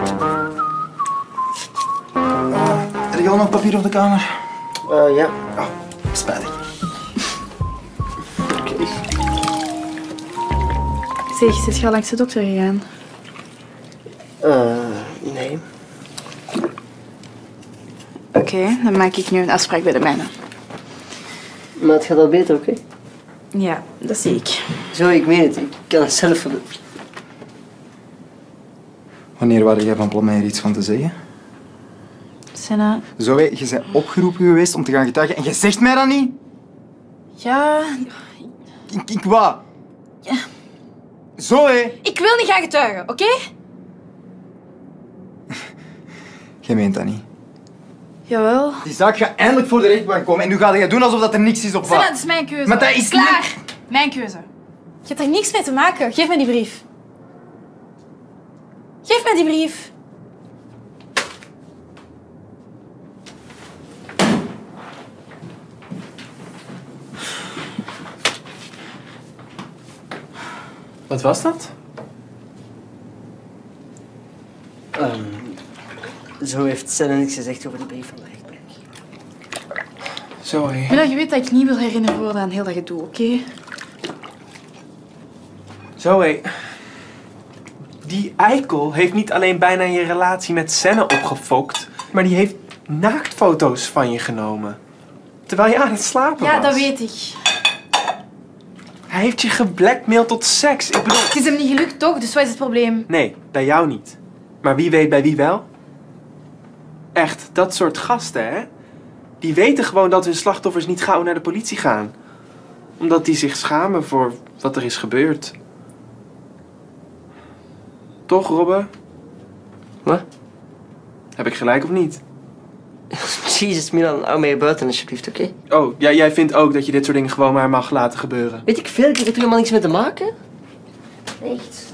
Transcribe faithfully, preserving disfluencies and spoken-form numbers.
Uh, heb je al nog papier op de kamer? Uh, ja. Oh, spijtig. Oké. Okay. Zeg, zit je al langs de dokter gegaan? Uh, nee. Oké, okay, dan maak ik nu een afspraak bij de mijne. Maar het gaat al beter, oké? Okay? Ja, dat zie ik. Zo, ik weet het. Ik kan het zelf doen. Wanneer waren jij van plan mij er iets van te zeggen? Senna... Zoe, je bent opgeroepen geweest om te gaan getuigen en je zegt mij dat niet? Ja... Ik, ik wat? Ja. Zoe! Ik wil niet gaan getuigen, oké? Okay? Jij meent dat niet. Jawel. Die zaak gaat eindelijk voor de rechtbank komen en nu ga je doen alsof dat er niks is op wat. Senna, dat is mijn keuze. Maar dat is klaar. Niet... Mijn keuze. Je hebt daar niks mee te maken. Geef mij die brief. Geef mij die brief. Wat was dat? Um, zo heeft Senna niks gezegd over de brief van de rechtbank. Zoe. Maar je weet dat ik niet wil herinneren worden aan heel dat gedoe, oké? Okay? Zoe. Die eikel heeft niet alleen bijna je relatie met Senna opgefokt, maar die heeft naaktfoto's van je genomen. Terwijl je aan het slapen ja, was. Ja, dat weet ik. Hij heeft je geblackmailed tot seks. Ik bedoel... Het is hem niet gelukt, toch? Dus wat is het probleem? Nee, bij jou niet. Maar wie weet bij wie wel? Echt, dat soort gasten, hè? Die weten gewoon dat hun slachtoffers niet gauw naar de politie gaan. Omdat die zich schamen voor wat er is gebeurd. Toch, Robbe? Wat? Heb ik gelijk of niet? Jezus, Milan, hou mij buiten alsjeblieft, oké? Okay? Oh, ja, jij vindt ook dat je dit soort dingen gewoon maar mag laten gebeuren? Weet ik veel, ik heb er helemaal niks mee te maken. Echt.